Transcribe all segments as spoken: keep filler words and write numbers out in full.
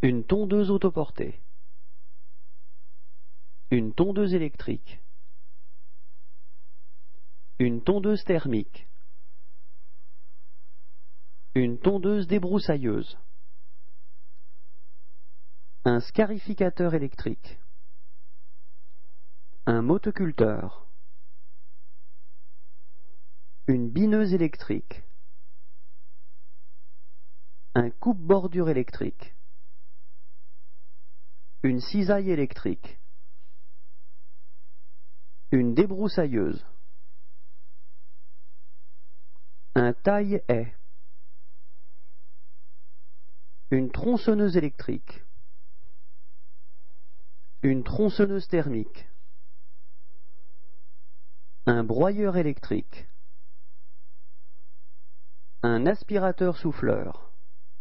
Une tondeuse autoportée. Une tondeuse électrique. Une tondeuse thermique. Une tondeuse débroussailleuse. Un scarificateur électrique. Un motoculteur. Une bineuse électrique. Un coupe-bordure électrique. Une cisaille électrique. Une débroussailleuse. Un taille-haie. Une tronçonneuse électrique. Une tronçonneuse thermique. Un broyeur électrique. Un aspirateur souffleur.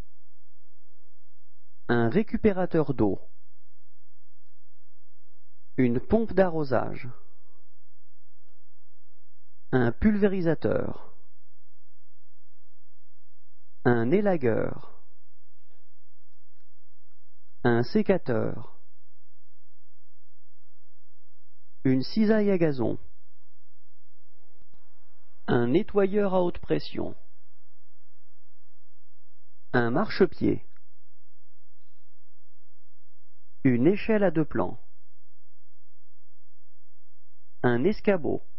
Un récupérateur d'eau. Une pompe d'arrosage. Un pulvérisateur. Un élagueur. Un sécateur. Une cisaille à gazon. Un nettoyeur à haute pression. Un marchepied. Une échelle à deux plans. Un escabeau.